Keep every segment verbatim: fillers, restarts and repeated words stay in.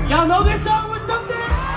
Y'all know this song was something?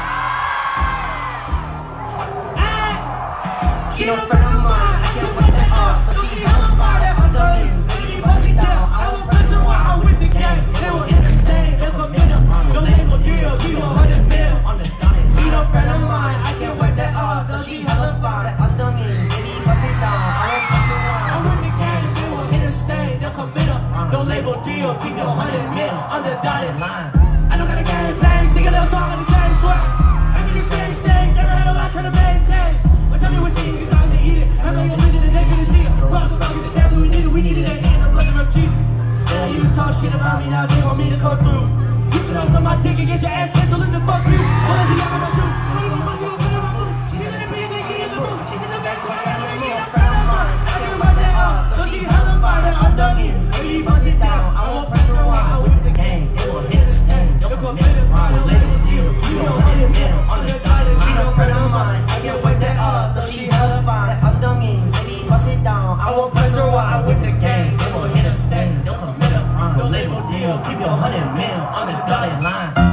Ah, she don't friend of mine, I can't wait that up. So she hella fire that under me. Baby, bust it down, I will press her while I'm with the gang. They will interstate, they'll come in them. Don't label deal, keep a hundred mil on the dime. She don't friend of mine, I can't wait that up. So she hella fire that under me. Baby, bust it down, I will press her while I'm with the gang. They will interstate, they'll come in them. Don't label deal, keep your hundred mil on the dotted line. I don't got a game plan, sing a little song on the chain sweat. I'm in the same stage, never had a lot trying to maintain. But tell me what's singing, cause I was to eat it. I'm like a vision and they couldn't see it. Cross the focus and family, we need it, we needed it. And I'm blessing from Jesus. Yeah, you was talk shit about me, now they want me to come through. You can also my dick and get your ass canceled, listen, fuck you. Bullets be out of my shoe. Money gon' money gon' put in my food. She's in the bitch and she in the mood. She's in the best one, I got her, she a friend of mine. I can run that up, so she hella fire that under me. Baby, bust it down, I won't press her while I'm with the game. They will hit the stand, they'll come in and run. We'll let it deal, you know hit it middle. On the side, she no friend of mine. I can't wait that up, though she hella fire that under me. Baby, bust it down, I won't press her while I'm with the game. They will hit a stand, they'll come in and run. No label deal, keep your hundred mil on the dotted line.